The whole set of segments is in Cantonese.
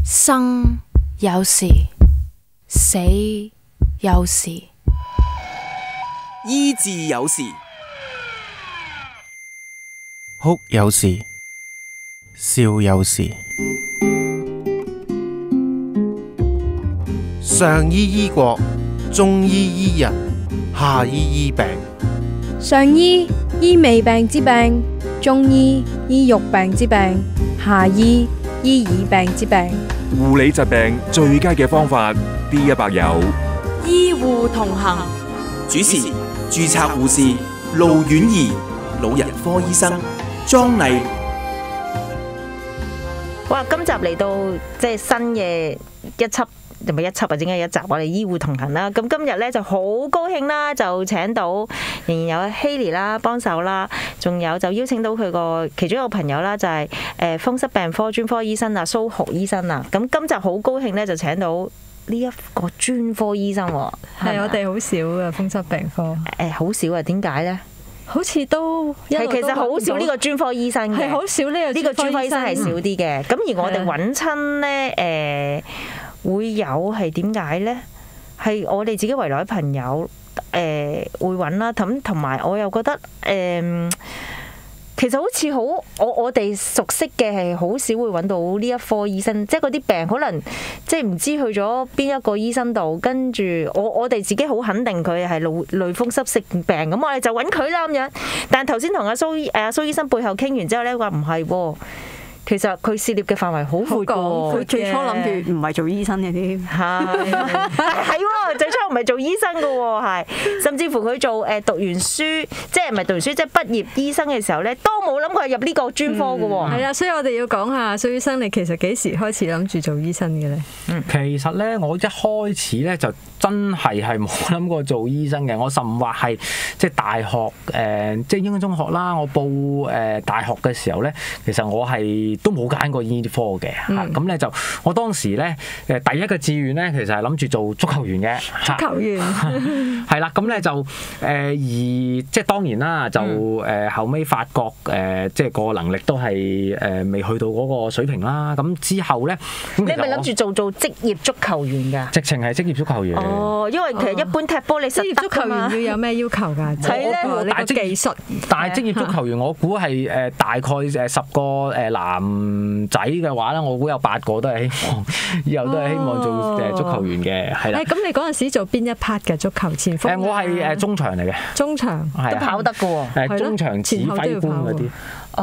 生有時，死有時。 醫治有時， 哭有時，笑有時。上醫醫國，中醫醫人，下醫醫病。 上醫醫未病之病，中醫醫肉病之病，下醫醫耳病之病。 護理疾病最佳嘅方法 D100有醫護同行， 主持註冊護士盧婉儀，老人科醫生莊麗。 哇！今集嚟到即係新嘅一輯，唔係一輯啊，整係一集我哋醫護同行啦。咁今日咧就好高興啦，就請到仍然有 Hailey 啦幫手啦，仲有就邀請到佢個其中一個朋友啦，就係風濕病科專科醫生啊蘇豪醫生啊。咁今集好高興咧，就請到呢一個專科醫生喎。 係我哋好少嘅風濕病科。 好少啊？點解咧？ 好似都係其實好少呢個專科醫生嘅， 係好少呢個專科醫生係少啲嘅。咁而我哋揾親咧會有係點解咧？係我哋自己圍內朋友會揾啦，咁同埋我又覺得其實好似我哋熟悉嘅係好少會揾到呢一科醫生，即係嗰啲病可能即係唔知去咗邊一個醫生度，跟住我哋自己好肯定佢係類風濕性病，咁我哋就揾佢啦咁樣。但係頭先同阿蘇醫生背後傾完之後咧，話唔係喎。其實佢涉獵嘅範圍好闊㗎喎， 佢最初諗住唔係做醫生嘅添， 係喎，最初唔係做醫生㗎喎，係甚至乎佢做讀完書，即係唔係讀完書，即係畢業醫生嘅時候咧，都冇諗過入呢個專科㗎喎。 係啊，所以我哋要講下蘇醫生，你其實幾時開始諗住做醫生嘅咧？ 其實咧，我一開始咧就真係冇諗過做醫生嘅，我甚或係即係大學即係應該中學啦，我報大學嘅時候咧，其實我係都冇揀過醫科嘅嚇，咁咧就我當時咧第一個志願咧，其實係諗住做足球員嘅。 足球員係啦，咁咧就而即係當然啦，就後尾發覺即係個能力都係未去到嗰個水平啦。咁之後咧， 你係咪諗住做職業足球員㗎？ 直情係職業足球員。 哦，因為其實一般踢波你職業足球員要有咩要求㗎？ 係咧， 大技術。 但係職業足球員，我估係大概10個男仔嘅話咧，我估有8個都係希望以後都係希望做足球員嘅，係啦。 咁你嗰陣時做邊一 part 嘅足球前鋒？ 我係中場嚟嘅。 中場都跑得㗎喎。 中場指揮官嗰啲。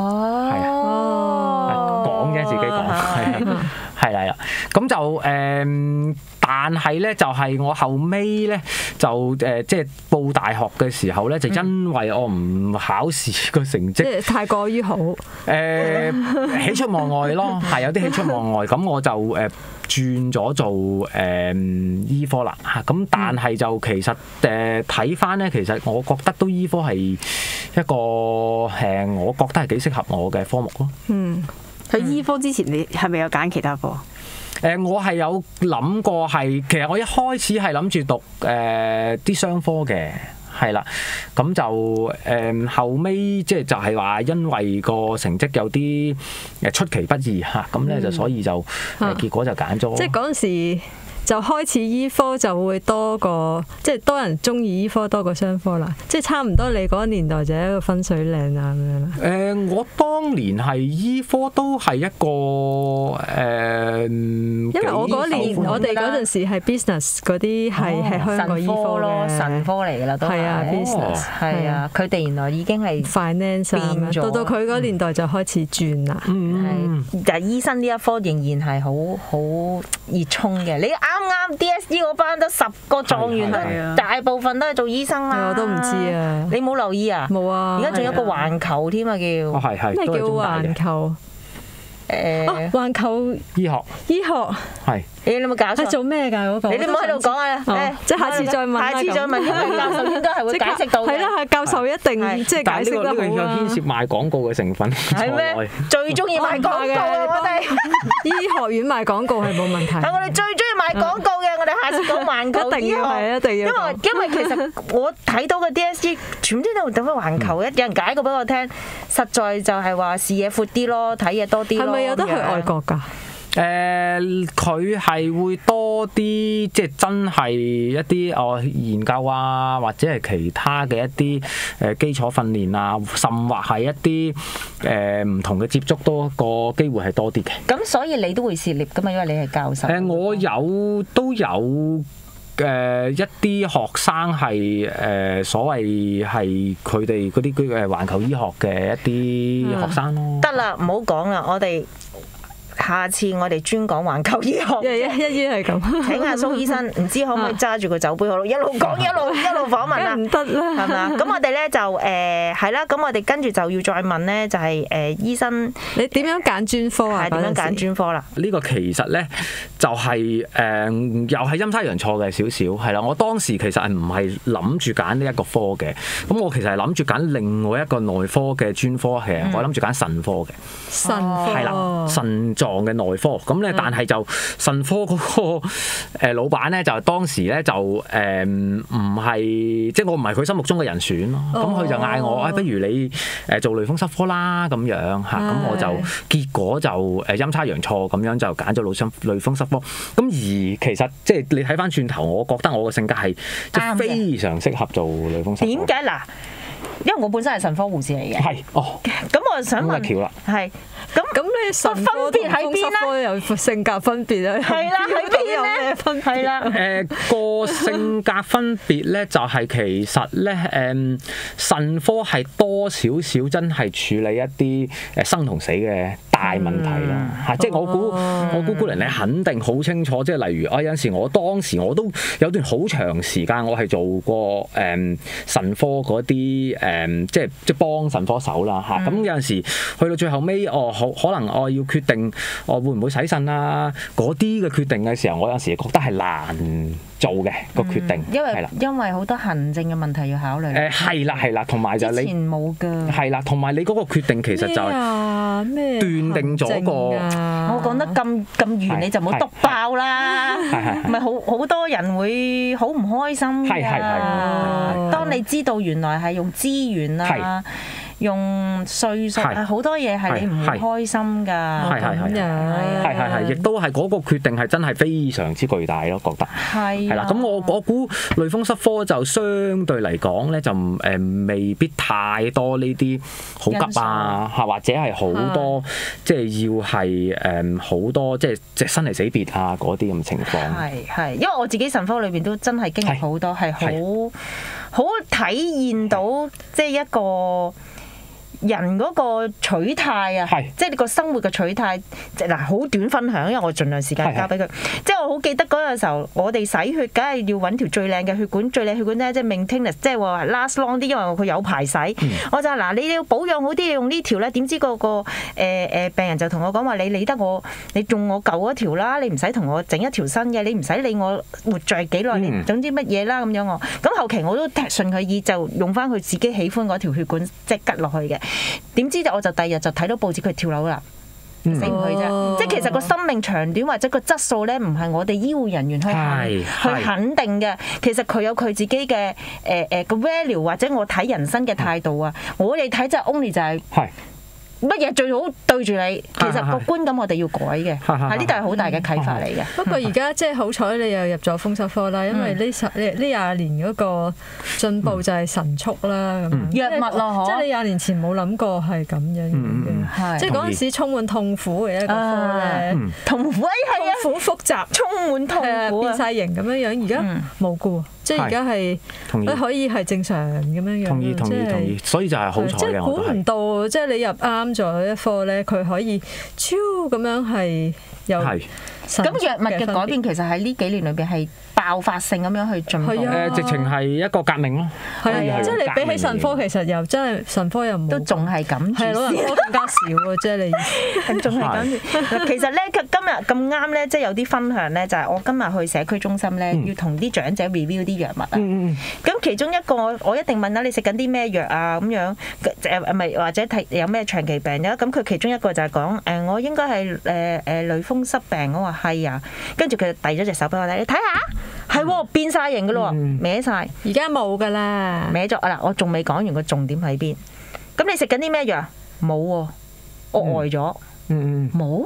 哦。 講啫，自己講係啦。咁就但係咧就係我後尾咧就即係報大學嘅時候咧，就因為我唔考試個成績， 即係太過於好， 喜出望外咯，係有啲喜出望外。咁我就轉咗做醫科啦嚇。咁但係就其實睇翻咧，其實我覺得都醫科係一個我覺得係幾適合我嘅科目咯。 喺醫科之前，你係咪有揀其他科？ 我係有諗過係，其實我一開始係諗住讀啲商科嘅，係啦，咁就後尾即係就係話因為個成績有啲出其不意嚇，咁咧就所以就結果就揀咗。 即係嗰陣時就開始醫科就會多過，即係多人中意醫科多過商科啦。即係差唔多你嗰個年代就係一個分水嶺啊咁樣啦。 我當年係醫科都係一個因為我嗰年我哋嗰陣時係 business 嗰啲係香港醫科咯，神科嚟㗎啦都係。 係啊 business 係啊，佢哋原來已經係 finance 變咗，到佢嗰年代就開始轉啦。 但係醫生呢一科仍然係好熱衷嘅。你啱 DSE 嗰班得10個狀元，大部分都係做醫生啦。 我都唔知啊， 你冇留意啊？ 冇啊！ 而家仲有一個環球添啊，叫咩叫環球？環球醫學係。 你有冇搞錯？ 係做咩㗎嗰個？ 你哋唔好喺度講啊！ 即係下次再問啦。 下次再問，因為教授應該係會解釋到嘅。 係啦，係教授一定即係解釋得好啦。 但係呢個牽涉賣廣告嘅成分。 係咩？最中意賣廣告嘅我哋。 醫學院賣廣告係冇問題。 係我哋最中意賣廣告嘅，我哋下次講環球醫學。 一定要。 因為其實我睇到嘅 DSE 全部都等翻環球，有人解過俾我聽，實在就係話視野闊啲咯，睇嘢多啲咯。 係咪有得去外國㗎？ 佢係會多啲，即係真係一啲研究啊，或者係其他嘅一啲基礎訓練啊，甚或係一啲唔同嘅接觸多個機會係多啲嘅。 咁所以你都會涉獵㗎嘛，因為你係教授。 我都有。一啲學生係所謂係佢哋嗰啲環球醫學嘅一啲學生咯。得啦，唔好講啦，我哋下次我哋專講環球醫學， 一於係咁。 請阿蘇醫生，唔知可唔可以揸住個酒杯好，一路講一路訪問啊？ 唔得啦， 係嘛？咁我哋咧就係啦，咁我哋跟住就要再問咧，就係醫生， 你點樣揀專科啊？ 係點樣揀專科啦？ 呢個其實咧就係又係陰差陽錯嘅少少，係啦。我當時其實係唔係諗住揀呢一個科嘅，咁我其實係諗住揀另外一個內科嘅專科嘅，我諗住揀腎科嘅。 腎科係啦，腎臟嘅內科，咁咧但係就腎科嗰個老闆咧就當時咧就唔係，即係我唔係佢心目中嘅人選咯。咁佢就嗌我，不如你做類風濕科啦咁樣嚇。咁我就結果就陰差陽錯咁樣就揀咗類風濕科。咁而其實即係你睇翻轉頭，我覺得我嘅性格係即係非常適合做類風濕科。 點解嗱？因為我本身係腎科護士嚟嘅。係咁我想問，係咁你腎科分別喺邊咧？ 有性格分別啊？ 係啦，喺邊咧？ 有咩分別？ 係啦， 個性格分別咧就係其實咧腎科係多少少真係處理一啲生同死嘅大問題啦嚇，即係我估姑娘你肯定好清楚，即係例如有陣時當時我都有段好長時間我係做過腎科嗰啲即係幫腎科手啦嚇，咁有陣時去到最後尾可能我要決定會唔會洗腎啊嗰啲嘅決定嘅時候，我有陣時覺得係難做嘅個決定， 因為好多行政嘅問題要考慮。 係啦，同埋就你之前冇㗎。 係啦，同埋你嗰個決定其實就係咩斷定咗個。 我講得咁遠你就唔好篤爆啦，咪好多人會好唔開心㗎。係。當你知道原來係用資源啊。用歲數好多嘢係你唔會開心㗎，係， 亦都係嗰個決定係真係非常之巨大咯，覺得係啦。咁我估類風濕科就相對嚟講咧，就未必太多呢啲好急啊，或者係好多即係要係好多即係生離死別啊嗰啲咁情況。係，因為我自己腎科裏邊都真係經歷好多，係好體現到即係一個人嗰個取態啊，即係你個生活嘅取態。嗱，好短分享，因為我盡量時間交俾佢。即係我好記得嗰個時候，我哋洗血，梗係要揾條最靚嘅血管，最靚血管咧，即係 maintenance，即係話 last long 啲，因為佢有排洗。我就話嗱，你要保養好啲，你用呢條咧。點知個病人就同我講話：你理得我，你用我舊嗰條啦，你唔使同我整一條新嘅，你唔使理我活著幾耐年，總之乜嘢啦咁樣我。咁後期我都順佢意，就用翻佢自己喜歡嗰條血管，即係吉落去嘅。點知我就第二日就睇到報紙佢跳樓啦，死唔去啫。即係其實個生命長短或者個質素咧，唔係我哋醫護人員去肯定嘅。其實佢有佢自己嘅個 value 或者我睇人生嘅態度啊。我哋睇就 only 就係乜嘢最好對住你。其實個觀感我哋要改嘅，係呢度係好大嘅啟發嚟嘅。 不過而家即係好彩你又入咗風濕科啦，因為呢20年嗰個進步就係神速啦，咁藥物咯， 即係你20年前冇諗過係咁樣嘅，即係嗰陣時充滿痛苦嘅一個科咧， 痛苦好複雜， 充滿痛苦， 變晒形咁樣樣，而家冇㗎。即係而家係可以係正常咁樣樣， 同意，所以就係好彩嘅。 估唔到，即係你入啱咗一科咧，佢可以超咁樣係有。 咁藥物嘅改變其實喺呢幾年裏邊係爆發性咁樣去進步。 直情係一個革命咯。 係啊，即係你比起腎科，其實又真係腎科又冇。 都仲係咁。 係咯，更加少啊！即係你仲係咁。其實咧，今日咁啱咧，即係有啲分享咧，就係我今日去社區中心咧，要同啲長者 review 啲藥物啊。咁其中一個我一定問下你食緊啲咩藥啊？咁樣咪或者睇有咩長期病咧？咁佢其中一個就係講我應該係類風濕病。我話係啊，跟住佢就遞咗隻手俾我睇，你睇下，係喎，變晒型噶咯，歪晒， 而家冇噶啦， 歪咗啊！嗱，我仲未講完個重點喺邊。咁你食緊啲咩藥？冇喎，我呆咗。冇？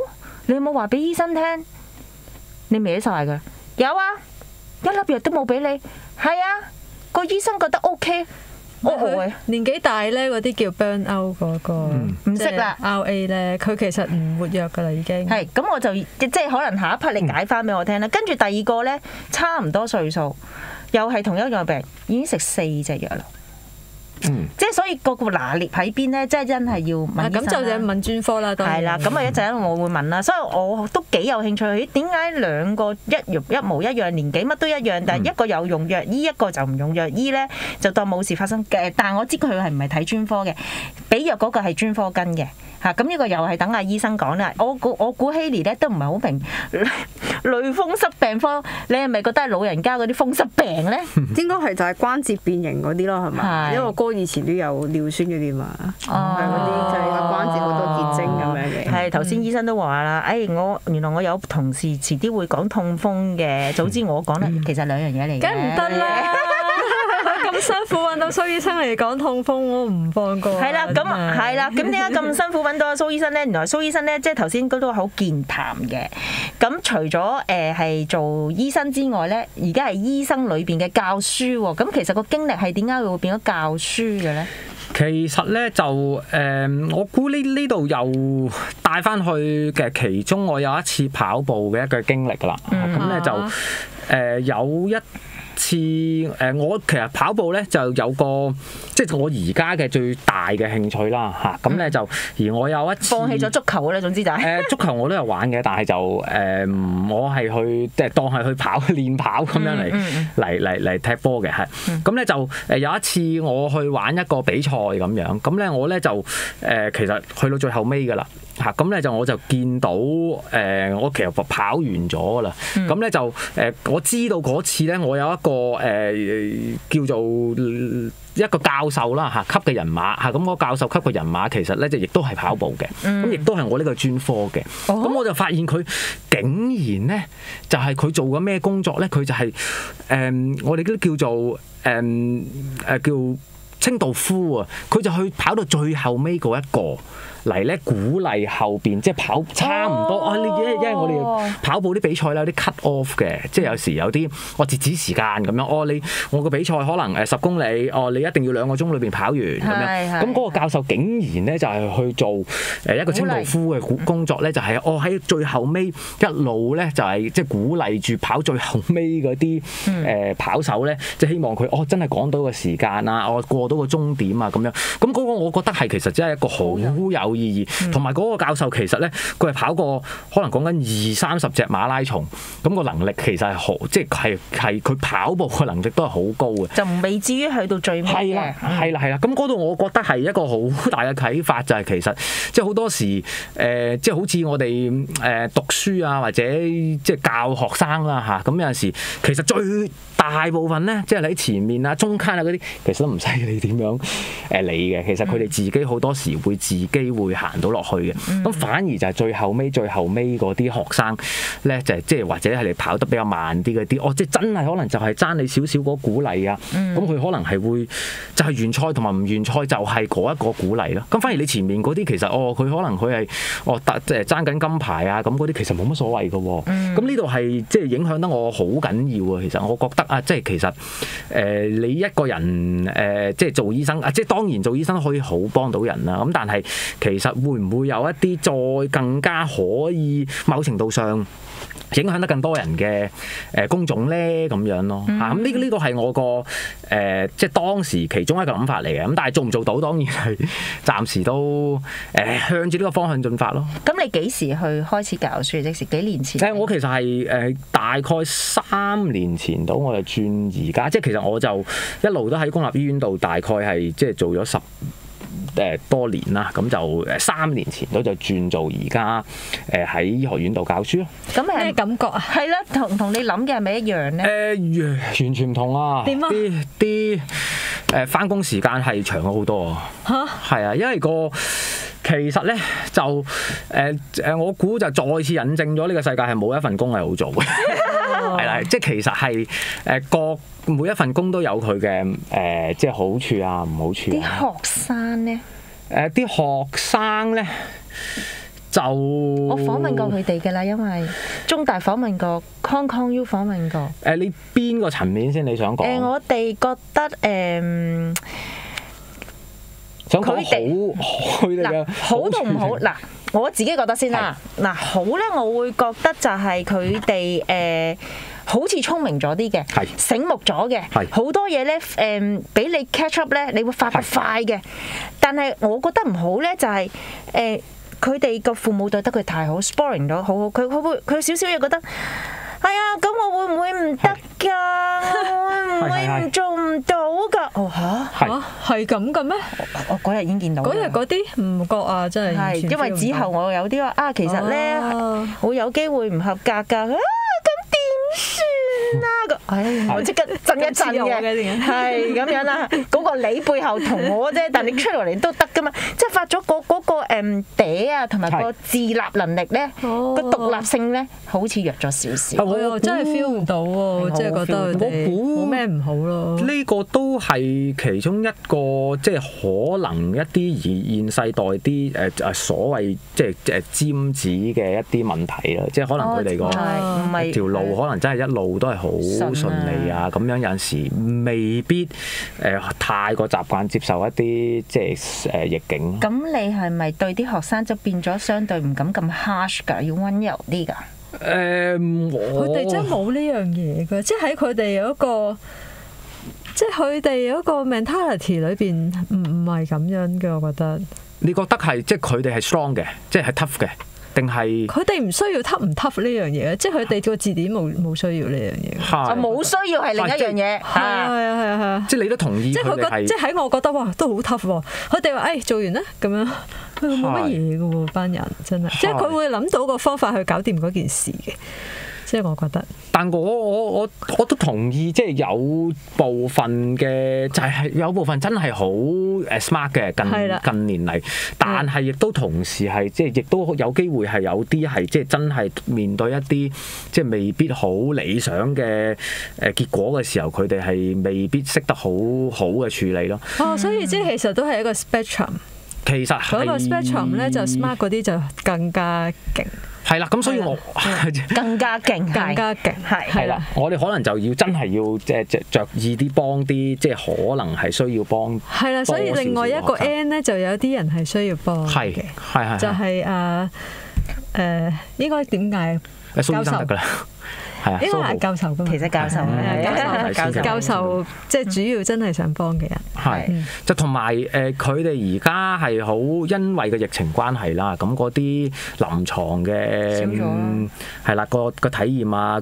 你有冇話俾醫生聽？你歪晒㗎？有啊，一粒藥都冇俾你。係啊，個醫生覺得 OK。 佢年紀大咧，嗰啲叫 burn out 嗰個， 唔識啦。 RA 咧，佢其實唔活躍噶啦，已經。 係咁，我就即係可能下一 part 你解翻俾我聽啦。跟住第二個咧，差唔多歲數，又係同一樣病，已經食4隻藥啦。即係所以個拿捏喺邊咧，即係真係要問醫生啦。 咁就要問專科啦。 係啦，咁啊一陣我會問啦，所以我都幾有興趣。咦，點解兩個一模一樣，年紀乜都一樣，但係一個有用藥醫，一個就唔用藥醫咧，就當冇事發生嘅。但係我知佢係唔係睇專科嘅，俾藥嗰個係專科跟嘅。嚇，咁呢個又係等阿醫生講啦。我估希莉咧都唔係好明類風濕病科，你係咪覺得係老人家嗰啲風濕病咧？ 應該係就係關節變形嗰啲咯，係咪？因為我哥以前都有尿酸嗰啲嘛，係嗰啲就係個關節好多結晶咁樣嘅。 係頭先醫生都話啦，原來我有同事遲啲會講痛風嘅，早知我講啦，其實兩樣嘢嚟嘅。 梗唔得啦！咁辛苦揾到蘇醫生嚟講痛風，我唔放過。 係啦，咁點解咁辛苦揾到阿蘇醫生咧？原來蘇醫生咧，即係頭先嗰都好健談嘅。咁除咗係做醫生之外咧，而家係醫生裏邊嘅教書喎。咁其實個經歷係點解會變咗教書嘅咧？ 其實咧就我估呢度又帶翻去嘅其中，我有一次跑步嘅一個經歷啦。咁咧就有一次我其實跑步咧就有個即係我而家嘅最大嘅興趣啦嚇，咁咧就而我有一次放棄咗足球咧，總之就係足球我都有玩嘅，但係就我係去即係當係去練跑咁樣嚟踢波嘅係，咁咧就有一次我去玩一個比賽咁樣，咁咧我咧就其實去到最後尾㗎啦。嚇咁咧就我就見到我其實跑完咗啦，咁咧就我知道嗰次咧我有一個叫做一個教授啦嚇級嘅人馬嚇，咁嗰個教授級嘅人馬其實咧就亦都係跑步嘅，咁亦都係我呢個專科嘅，咁我就發現佢竟然咧就係佢做緊咩工作咧？佢就係我哋都叫做叫清道夫啊，佢就去跑到最後尾嗰一個。嚟咧鼓勵後邊，即係跑差唔多啊！因為我哋跑步啲比賽咧有啲 cut off 嘅，即係有時有啲我截止時間咁樣。我個比賽可能10公里，你一定要2個鐘裏邊跑完咁樣。咁嗰個教授竟然咧就係去做一個清道夫嘅工作咧，就係喺最後尾一路咧就係即係鼓勵住跑最後尾嗰啲跑手咧，即係希望佢真係趕到個時間啊，過到個終點啊咁樣。咁嗰個我覺得係其實真係一個好有意義，同埋嗰個教授其實咧，佢係跑過可能講緊20-30隻馬拉松，咁個能力其實係好，即係佢跑步嘅能力都係好高嘅，就未至於去到最尾嘅。係啦，咁嗰度我覺得係一個好大嘅啟發，就係其實即係好多時即係好似我哋讀書啊，或者即係教學生啦嚇，咁有陣時其實最大部分咧，即係喺前面啊、中間啊嗰啲，其實都唔使你點樣理嘅。其實佢哋自己好多時會自己會行到落去嘅。咁反而就係最後尾嗰啲學生咧，就係即係或者係你跑得比較慢啲嗰啲，即係真係可能就係爭你少少嗰鼓勵啊。咁佢可能係會就係完賽同埋唔完賽就係嗰一個鼓勵咯。咁反而你前面嗰啲其實佢可能佢係即係爭緊金牌啊，咁嗰啲其實冇乜所謂嘅。咁呢度係即係影響得我好緊要啊。其實我覺得啊，即係其實你一個人即係做醫生啊，即係當然做醫生可以好幫到人啦。咁但係其實會唔會有一啲再更加可以某程度上影響得更多人嘅工種咧咁樣咯嚇？咁呢個係我個即係當時其中一個諗法嚟嘅。咁但係做唔做到，當然係暫時都向住呢個方向進發咯。咁你幾時去開始教書？即係幾年前？我其實係大概3年前到，我就轉而家，即係其實我就一路都喺公立醫院度，大概係即係做咗10多年啦，咁就3年前都就轉做而家喺醫學院度教書咯。咁咩感覺啊？係啦，同你諗嘅係咪一樣咧？完全唔同啊！點啊？啲返工時間係長咗好多啊！嚇，係啊，因為其實咧就我估就再次引證咗呢個世界係冇一份工係好做嘅，係啦，即係其實係每一份工都有佢嘅即係好處啊、唔好處啊。啲學生咧？啲學生咧就我訪問過佢哋㗎啦，因為中大訪問過 Con U 訪問過。 你邊個層面先你想講？ 我哋覺得想講佢哋嘅好同唔好嗱，我自己覺得先啦。嗱好咧，我會覺得就係佢哋好似聰明咗啲嘅，醒目咗嘅，好多嘢咧俾你 catch up 咧，你會發得快嘅。但係我覺得唔好咧，就係佢哋個父母對得佢太好 ，spoiling 咗好好，佢少少嘢覺得。係啊，咁我會唔會唔得㗎？我會唔會做唔到㗎？哦嚇係咁嘅咩？ 我嗰日已經見到。嗰日嗰啲唔覺啊，真係。 係因為之後我有啲話其實咧我有機會唔合格㗎。咁點算啊？我即刻震一震嘅，係咁樣啦。嗰個你背後同我啫，但你出落嚟都得㗎嘛。即係發咗嗰個嗲啊，同埋個自立能力咧，個獨立性咧，好似弱咗少少。 我又真係 feel 唔到喎，即係覺得佢哋冇咩唔好咯。 呢個都係其中一個，即係可能一啲現世代啲所謂即係尖子嘅一啲問題啦。即係可能佢哋個條路可能真係一路都係好順利啊，咁樣有陣時未必太過習慣接受一啲即係逆境。 咁你係咪對啲學生就變咗相對唔敢咁 harsh 㗎，要溫柔啲㗎？ 佢哋真係冇呢樣嘢㗎，即係喺佢哋有一個，即係佢哋有一個 mentality 裏邊唔係咁樣嘅，我覺得。 你覺得係即係佢哋係 strong 嘅，即係 tough 嘅？定係佢哋唔需要 tough 唔 tough 呢樣嘢，即係佢哋個字典冇需要呢樣嘢。 冇需要係另一樣嘢。係啊。 即係你都同意佢哋係。 即係喺我覺得哇，都好 tough 喎。佢哋話做完啦咁樣，佢冇乜嘢嘅喎，班人真係。即係佢會諗到個方法去搞掂嗰件事嘅。即係我覺得， 但我都同意，即係有部分嘅就係有部分真係好smart 嘅近年嚟，但係亦都同時係即係亦都有機會係有啲係即係真係面對一啲即係未必好理想嘅結果嘅時候，佢哋係未必識得好好嘅處理咯。 所以即係其實都係一個 spectrum。 其實嗰個 spectrum 咧就 smart 嗰啲就更加勁。 係啦，咁所以我更加勁， 係啦。 我哋可能就要真係要即係着意啲幫啲，即係可能係需要幫。 係啦，所以另外一個 N 咧就有啲人係需要幫嘅， 係就係應該點解？教授㗎啦。應該係教授㗎嘛， 其實教授即係主要真係想幫嘅人。 係，就同埋佢哋而家係好因為個疫情關係啦，咁嗰啲臨床嘅係啦個體驗啊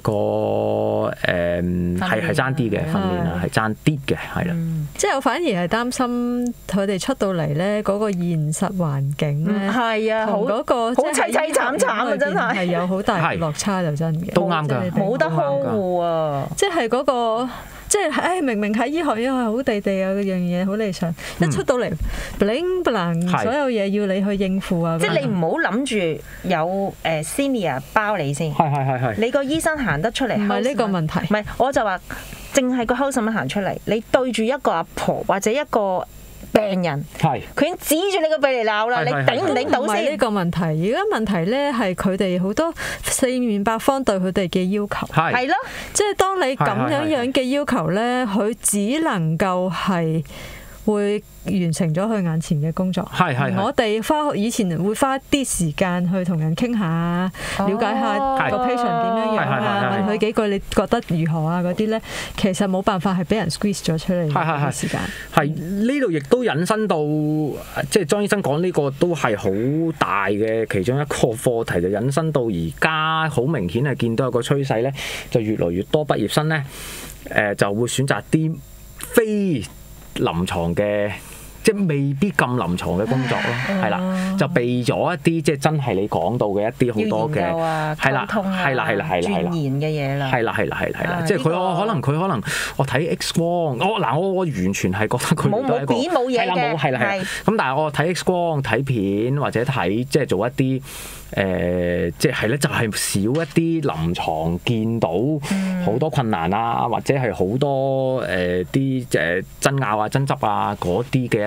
係爭啲嘅訓練啊，係爭啲嘅係啦。 即係我反而係擔心佢哋出到嚟咧嗰個現實環境咧， 係啊， 同嗰個好凄凄慘慘啊，真係係有好大落差就真嘅， 都啱㗎。 冇得呵護啊！ 即係嗰個，即係明明喺醫學院係好地地啊，嗰樣嘢好理想，一出到嚟 bling bling，所有嘢要你去應付啊！ 即係你唔好諗住有senior 包你先， 係你個醫生行得出嚟， 唔係呢個問題。 唔係，我就話淨係個 house 咁樣行出嚟，你對住一個阿婆或者一個病人，佢已經指住你個鼻嚟鬧啦，你頂唔頂到先？ 呢個問題，而家問題咧係佢哋好多四面八方對佢哋嘅要求， 係咯， 即係當你咁樣嘅要求咧，佢只能夠係會完成咗佢眼前嘅工作。我哋以前會花啲時間去同人傾下，了解下個 patient 點樣樣啊，問佢幾句你覺得如何啊嗰啲咧，其實冇辦法係俾人 squeeze 咗出嚟嘅時間。 係呢度亦都引申到，即係莊醫生講呢個都係好大嘅其中一個課題，就引申到而家好明顯係見到有個趨勢咧，就越來越多畢業生咧，就會選擇啲非臨床嘅，即係未必咁臨床嘅工作咯，係啦，就避咗一啲即係真係你講到嘅一啲好多嘅係啦， 鑽研嘅嘢啦， 係啦，即係可能我睇 X 光，我完全係覺得佢冇片冇嘢嘅， 係啦，咁但係我睇 X 光睇片或者睇即係做一啲。即係咧，就係少一啲臨床見到好多困難啊，或者係好多啲爭拗啊、爭執啊嗰啲嘅一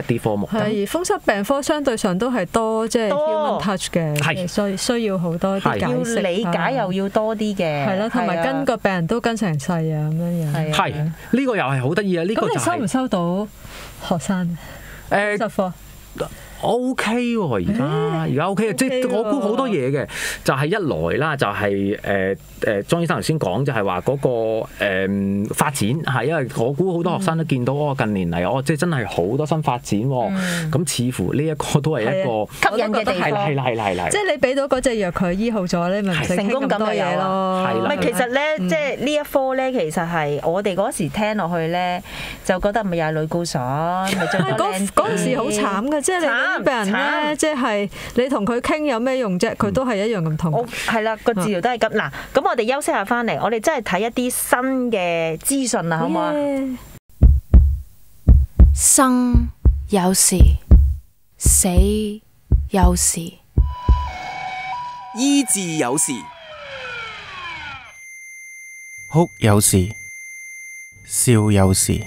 啲科目。 係，而風濕病科相對上都係多即係 human touch 嘅，所以需要好多啲解釋， 要理解又要多啲嘅。 係咯，同埋跟個病人都跟成世啊咁樣樣。 係，呢個又係好得意啊！呢個就係。 咁你收唔收到學生？風濕科。 OK 喎，而家 OK 嘅，即係我估好多嘢嘅，就係一來啦，就係莊醫生頭先講就係話嗰個發展係，因為我估好多學生都見到近年嚟即係真係好多新發展喎，咁似乎呢一個都係一個吸引嘅地方。 係， 即係你俾到嗰隻藥佢醫好咗咧，咪唔使傾咁多嘢咯。 唔係其實咧，即係呢一科咧，其實係我哋嗰時聽落去咧，就覺得咪又係類固醇，咪做咗靚。 嗰陣時好慘嘅，即係你。病人咧，即係你同佢傾有咩用啫？佢都係一樣咁痛。 係啦，個治療都係咁。嗱，咁我哋休息下翻嚟，我哋真係睇一啲新嘅資訊啊，好唔好啊？ 生有時，死有時， 醫治有時， 哭有時，笑有時。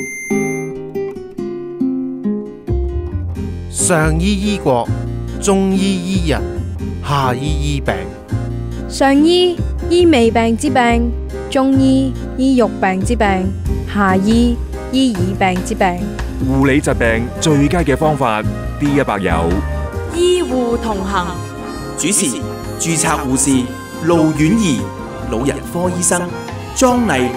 上醫醫國，中醫醫人，下醫醫病。 上醫醫未病之病，中醫醫肉病之病，下醫醫耳病之病。 護理疾病最佳嘅方法 D100有醫護同行。 主持註冊護士盧婉儀，老人科醫生莊麗。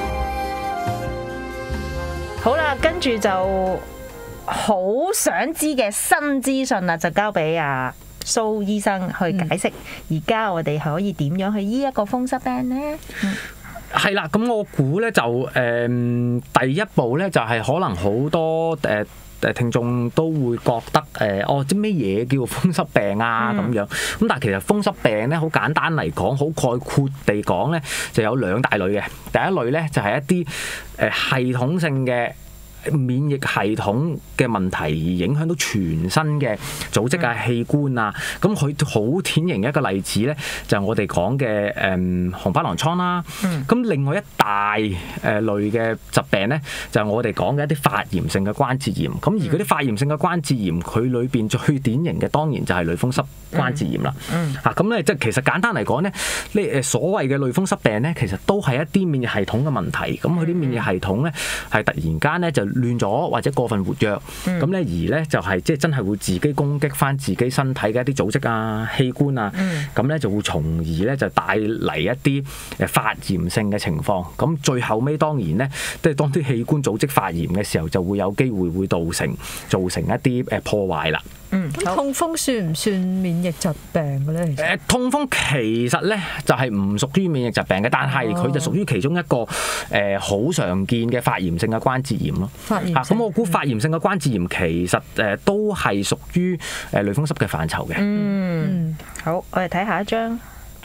好啦，跟住就好想知嘅新資訊啦，就交俾阿蘇醫生去解釋。而家我哋可以點樣去醫一個風濕病呢？ 係啦，咁我估咧就第一步咧就係可能好多聽眾都會覺得即咩嘢叫風濕病啊咁樣。咁但係其實風濕病咧好簡單嚟講，好概括地講咧就有兩大類嘅。第一類咧就係一啲系統性嘅免疫系統嘅問題，而影響到全身嘅組織啊、器官啊。咁佢好典型一個例子咧，就係我哋講嘅紅斑狼瘡啦。咁另外一大類嘅疾病咧，就係我哋講嘅一啲發炎性嘅關節炎。咁而嗰啲發炎性嘅關節炎，佢裏邊最典型嘅當然就係類風濕關節炎啦。咁咧即係其實簡單嚟講咧，呢所謂嘅類風濕病咧，其實都係一啲免疫系統嘅問題。咁佢啲免疫系統咧係突然間咧就亂咗或者過分活躍，咁咧而咧就係即係真係會自己攻擊翻自己身體嘅一啲組織啊、器官啊，咁咧就會從而咧就帶嚟一啲發炎性嘅情況。咁最後尾當然咧，即係當啲器官組織發炎嘅時候，就會有機會會造成一啲破壞啦。 咁痛風算唔算免疫疾病嘅咧？ 痛風其實咧就係唔屬於免疫疾病嘅，但係佢就屬於其中一個好常見嘅發炎性嘅關節炎咯。咁我估發炎性嘅關節炎其實都係屬於類風濕嘅範疇嘅。 好，我哋睇下一張。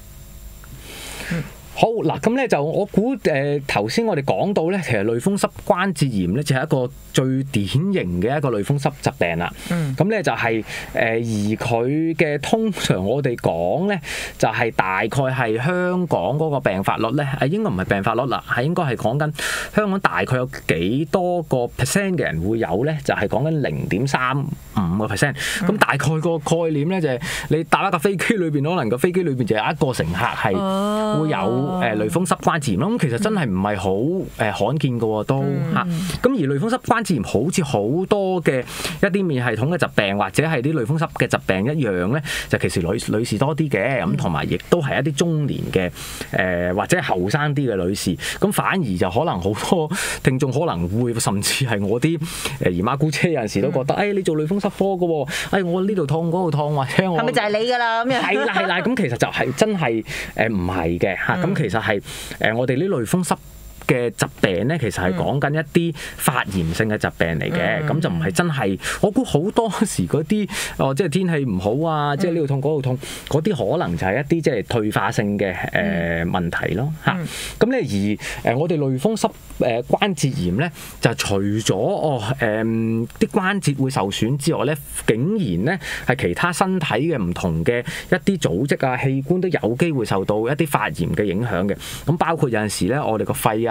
好嗱，咁咧就我估頭先我哋講到咧，其實類風濕關節炎咧就係一個最典型嘅一個類風濕疾病啦。咁咧就係而佢嘅通常我哋講咧就係大概係香港嗰個病發率咧，應該唔係病發率啦，係應該係講緊香港大概有幾多個 percent 嘅人會有咧，就係講緊0.35%。咁大概個概念咧就係你搭一架飛機裏邊，可能個飛機裏邊就有一個乘客係會有類風濕關節炎咯。咁其實真係唔係好罕見嘅喎，都嚇。咁而類風濕關節炎好似好多嘅一啲免疫系統嘅疾病或者係啲類風濕嘅疾病一樣咧，就其實女士多啲嘅，咁同埋亦都係一啲中年嘅或者後生啲嘅女士。咁反而就可能好多聽眾可能會甚至係我啲姨媽姑姐有陣時都覺得，你做類風濕科嘅喎，我呢度痛嗰度痛，或者我係咪就係你㗎啦咁樣？ 係啦，咁其實就係真係唔係嘅嚇。咁其實係我哋呢類風濕嘅疾病咧，其實係講緊一啲發炎性嘅疾病嚟嘅，咁就唔係真係。我估好多時嗰啲即係天氣唔好啊，即係呢度痛嗰度痛，嗰啲可能就係一啲即係退化性嘅問題咯嚇。咁咧而我哋類風濕關節炎咧，就除咗啲關節會受損之外咧，竟然咧係其他身體嘅唔同嘅一啲組織啊、器官都有機會受到一啲發炎嘅影響嘅。咁包括有陣時咧，我哋個肺啊，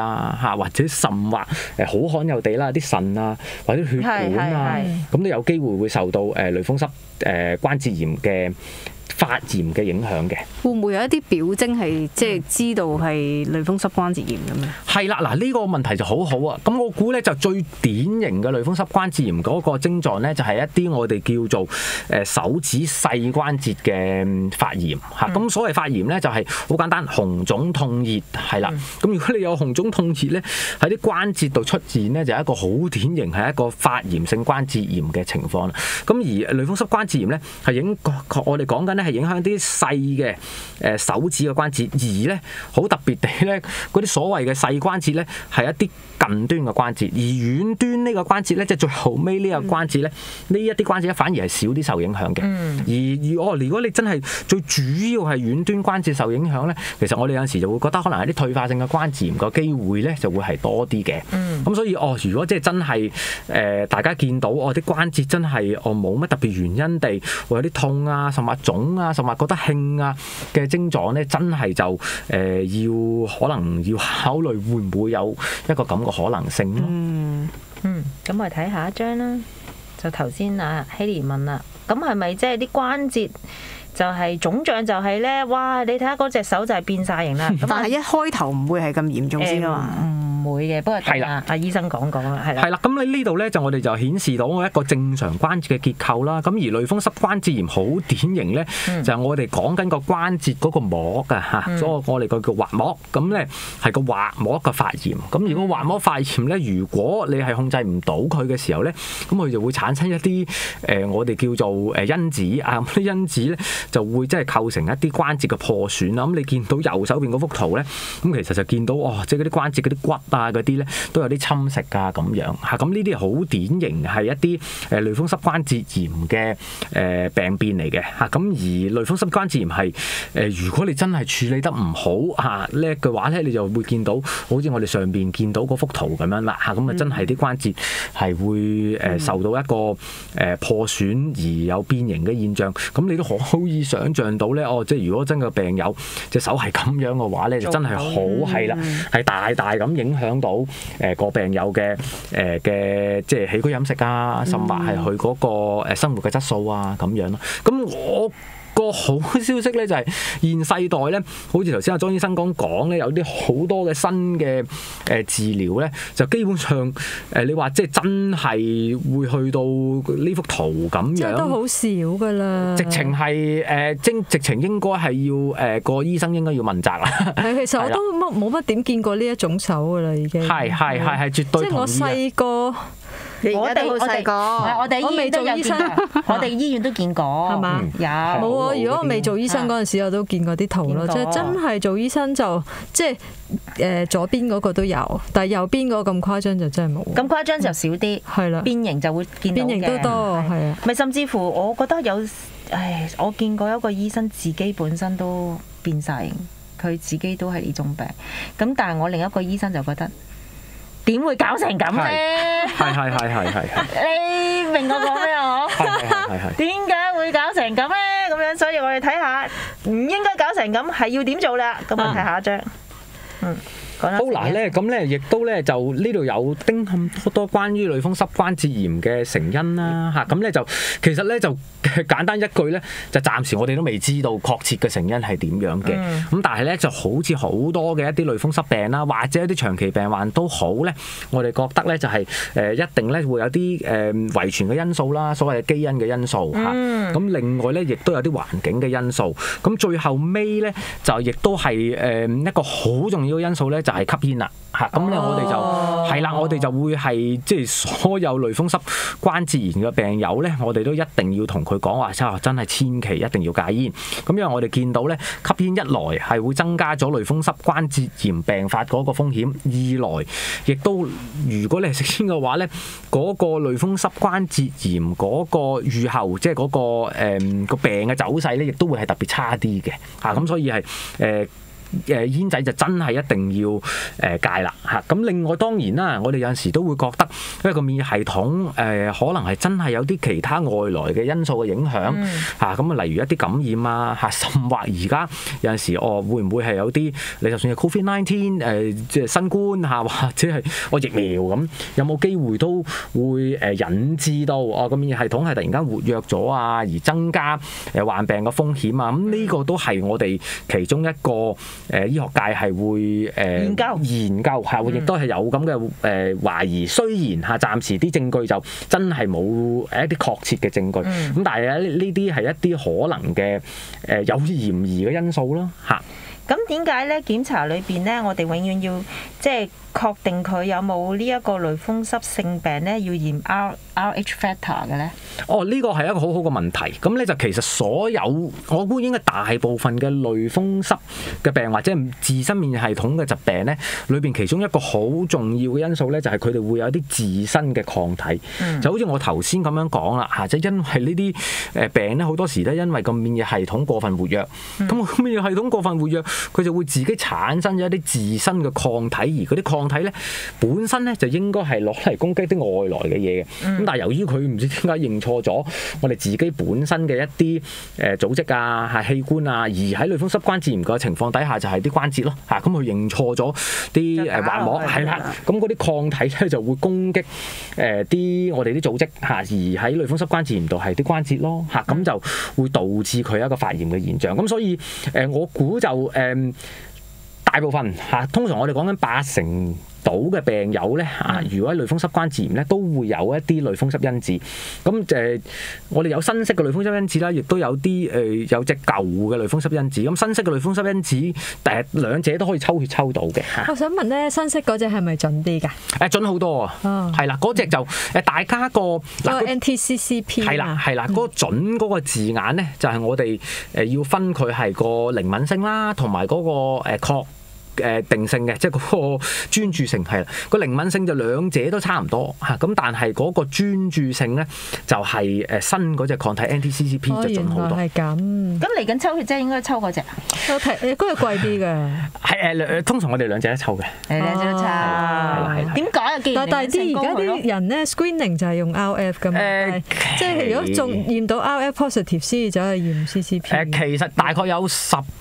啊嚇，或者甚或好罕有地啦啲腎啊或者血管啊，咁都有機會會受到類風濕關節炎嘅發炎嘅影響嘅。 會唔會有一啲表徵係即係知道係類風濕關節炎咁樣？ 係啦，嗱呢個問題就好好啊！咁我估咧就最典型嘅類風濕關節炎嗰個症狀咧，就係一啲我哋叫做手指細關節嘅發炎嚇。咁所謂發炎咧就係好簡單，紅腫痛熱係啦。咁如果你有紅腫痛熱咧，喺啲關節度出現咧，就係一個好典型係一個發炎性關節炎嘅情況啦。咁而類風濕關節炎咧係我哋講緊咧係影響啲細嘅手指嘅關節，而咧好特別地咧，嗰啲所謂嘅細關節咧係一啲近端嘅關節，而遠端呢個關節咧，即係最後尾呢個關節咧，呢一啲關節咧反而係少啲受影響嘅。而如果你真係最主要係遠端關節受影響咧，其實我哋有陣時就會覺得可能係啲退化性嘅關節炎個機會咧就會係多啲嘅。咁所以如果即係真係大家見到啲關節真係冇乜特別原因地會有啲痛啊，甚至腫啊，甚至覺得興啊嘅症狀咧，真係就可能要考慮會唔會有一個咁嘅可能性咯。 咁我哋睇下一張啦。就頭先啊希蓮問啦，咁係咪即係啲關節就係腫脹就係咧？哇！你睇下嗰隻手就係變晒形啦。 但係一開頭唔會係咁嚴重先㗎嘛。 唔會嘅，不過係阿醫生講啦，係啦。 係啦，咁你呢度咧就我哋就顯示到一個正常關節嘅結構啦。咁而類風濕關節炎好典型咧，就係我哋講緊個關節嗰個膜㗎嚇，所以我哋個叫滑膜。咁咧係個滑膜嘅發炎。咁如果滑膜發炎咧，如果你係控制唔到佢嘅時候咧，咁佢就會產生一啲我哋叫做因子啊。咁啲因子咧就會即係構成一啲關節嘅破損啦。咁你見到右手邊嗰幅圖咧，咁其實就見到即係嗰啲關節嗰啲骨啊嗰啲咧都有啲侵蝕啊咁樣嚇。咁呢啲好典型係一啲類風濕關節炎嘅病變嚟嘅嚇。咁而類風濕關節炎係如果你真係處理得唔好嚇叻嘅話咧，你就會見到好似我哋上邊見到嗰幅圖咁樣啦嚇。咁啊真係啲關節係會受到一個破損而有變形嘅現象。咁你都可以想像到咧，即係如果真嘅病友隻手係咁樣嘅話咧，就真係好係啦，係大咁影響到個病友嘅即係起居飲食啊，甚或係佢嗰個生活嘅質素啊咁樣咯。咁我個好消息咧就係現世代咧，好似頭先阿莊醫生講咧，有啲好多嘅新嘅治療咧，就基本上你話即係真係會去到呢幅圖咁樣，即係都好少㗎啦。 直情係直情應該係要個醫生應該要問責啦。 係，其實我都冇乜點見過呢一種手㗎啦，已經係絕對同意。 即係我細個。 我哋好細個，我未做醫生，我哋醫院都見過，係嘛？有冇啊？如果我未做醫生嗰陣時，我都見過啲圖咯。即係真係做醫生就即係左邊嗰個都有，但係右邊嗰個咁誇張就真係冇。 咁誇張就少啲，係啦。變形就會見到嘅，變形都多，係啊。咪甚至乎我覺得我見過一個醫生自己本身都變晒形，佢自己都係呢種病。咁但係我另一個醫生就覺得。點會搞成咁咧？ 係。 你明我講咩啊？係。點解會搞成咁咧？咁樣，所以我哋睇下唔應該搞成咁，係要點做啦？咁我睇下一張。 好嗱咧，咁咧亦都咧就呢度有丁咁多關於類風濕關節炎嘅成因啦嚇。咁咧就其實咧就簡單一句咧，就暫時我哋都未知道確切嘅成因係點樣嘅。咁但係咧就好似好多嘅一啲類風濕病啦，或者一啲長期病患都好咧，我哋覺得咧就係一定咧會有啲遺傳嘅因素啦，所謂嘅基因嘅因素嚇。咁另外咧亦都有啲環境嘅因素。咁最後尾咧就亦都係一個好重要嘅因素咧，就係吸煙啦嚇。咁咧我哋就係啦，我哋就會係即係所有類風濕關節炎嘅病友咧，我哋都一定要同佢講話，真係千祈一定要戒煙。咁因為我哋見到咧，吸煙一來係會增加咗類風濕關節炎病發嗰個風險，二來亦都如果你係食煙嘅話咧，嗰個類風濕關節炎嗰個預後，即係嗰個病嘅走勢咧，亦都會係特別差啲嘅嚇。咁所以係煙仔就真係一定要戒啦嚇。咁另外當然啦，我哋有陣時都會覺得，因為個免疫系統可能係真係有啲其他外來嘅因素嘅影響嚇。咁例如一啲感染啊嚇，甚或而家有陣時會唔會係有啲你就算係 COVID-19 即係新冠嚇，或者係疫苗咁，有冇機會都會引致到個免疫系統係突然間活躍咗啊，而增加患病嘅風險啊。咁呢個都係我哋其中一個醫學界係會研究係，亦都係有咁嘅懷疑。雖然嚇暫時啲證據就真係冇一啲確切嘅證據，咁但係呢啲係一啲可能嘅有嫌疑嘅因素咯嚇。 咁點解咧？檢查裏邊咧，我哋永遠要即係確定佢有冇呢一個類風濕性病咧，要驗 Rh factor 嘅咧？ 呢個係一個好好嘅問題。咁咧就其實所有我估應該大部分嘅類風濕嘅病或者自身免疫系統嘅疾病咧，裏邊其中一個好重要嘅因素咧，就係佢哋會有啲自身嘅抗體。就好似我頭先咁樣講啦嚇，即係因為呢啲病咧好多時咧，因為個免疫系統過分活躍，咁個免疫系統過分活躍，佢就會自己產生咗一啲自身嘅抗體，而嗰啲抗體咧本身咧就應該係攞嚟攻擊啲外來嘅嘢嘅。咁但係由於佢唔知點解認錯咗我哋自己本身嘅一啲組織啊、係器官啊，而喺類風濕關節炎嘅情況底下就係啲關節咯嚇，咁佢認錯咗啲滑膜係啦，咁嗰啲抗體咧就會攻擊啲我哋啲組織嚇，而喺類風濕關節炎度係啲關節咯嚇，咁就會導致佢一個發炎嘅現象。咁所以我估就大部分嚇，通常我哋講緊80%到嘅病友咧嚇，如果喺類風濕關節炎咧，都會有一啲類風濕因子。咁我哋有新式嘅類風濕因子啦，亦都有啲有隻舊嘅類風濕因子。咁新式嘅類風濕因子，兩者都可以抽血抽到嘅。 我想問咧，新式嗰隻係咪準啲㗎？ 準好多啊！係啦，嗰隻就大家個 NTCCP 係啦，嗰個準嗰個字眼咧，就係我哋要分佢係個靈敏性啦，同埋嗰個確定性嘅，即係嗰個專注性係啦。個靈敏性就兩者都差唔多嚇，咁但係嗰個專注性咧就係新嗰隻抗體 NTCCP 就準好多。 原來係咁。 咁嚟緊抽血即係應該抽嗰隻啊？ 嗰個貴啲㗎。 係通常我哋兩隻都抽嘅。 兩隻都抽。點解啊？ 但係啲而家啲人咧 screening 就係用 RF 㗎嘛。即係如果仲驗到 RF positive 先走去驗 CCP。 其實大概有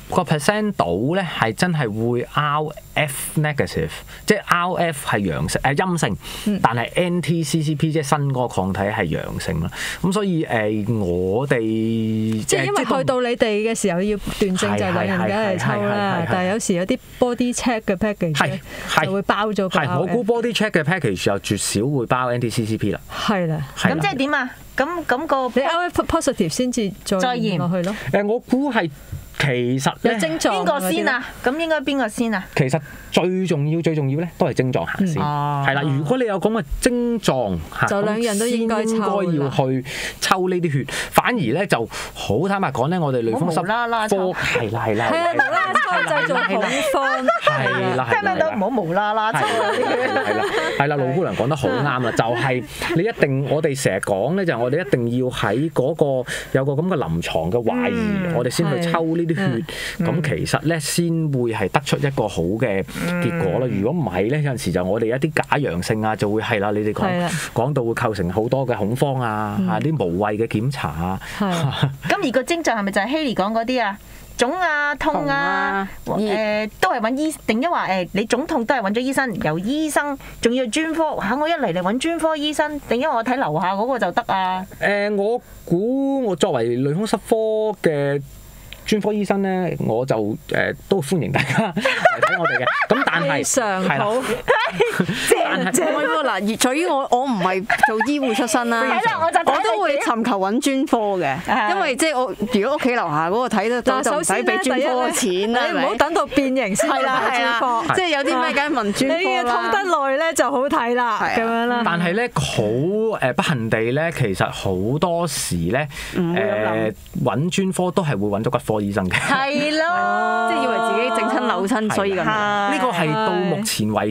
10% 到咧係真係會RF negative， 即係 RF 係陽性陰性，但係 NTCCP 即係新嗰個抗體係陽性啦。咁所以我哋即係因為去到你哋嘅時候要斷症就兩人梗係抽啦，但係有時有啲 body check 嘅 package 就會包咗個 RF。 我估 body check 嘅 package 就絕少會包 NTCCP 啦。 係啦， 咁即係點啊？咁個你 RF positive 先至再驗落去咯。 我估係。其實有症狀邊個先啊？咁應該邊個先啊？ 其實最重要咧，都係症狀行先。係啦，如果你有咁嘅症狀嚇， 就兩人都應該要去抽呢啲血。反而咧就好坦白講咧，我哋類風濕科係啦， 製造恐慌。 係啦， 聽唔聽到？唔好無啦啦抽嗰啲血。 係啦，盧姑娘講得好啱啦，就係你一定，我哋成日講咧，就係我哋一定要喺嗰個有個咁嘅臨床嘅懷疑，我哋先去抽呢啲血。咁其實咧先會係得出一個好嘅結果啦。如果唔係咧，有陣時就我哋一啲假陽性啊，就會係啦。你哋講到會構成好多嘅恐慌啊，啲無謂嘅檢查啊。 咁而個症狀係咪就係希兒講嗰啲啊？腫啊、痛啊，都係揾醫，定一話你腫痛都係揾咗醫生，由醫生仲要專科嚇，我一嚟揾專科醫生，定因為我睇樓下嗰個就得啊？ 我估我作為類風濕科嘅專科醫生咧，我就都歡迎大家嚟睇我哋嘅。咁但係係啦， 正喎嗱，在於我唔係做醫護出身啦，我都會尋求揾專科嘅，因為即係我如果屋企樓下嗰個睇得到就唔使俾專科嘅錢啦， 你唔好等到變形先揾專科， 即係有啲咩梗係問專科啦。 你要痛得耐咧就好睇啦，咁樣啦。 但係咧好不幸地咧，其實好多時咧揾專科都係會揾咗骨科醫生嘅， 係咯， 即係以為自己整親扭親，所以咁。 呢個係到目前為止亦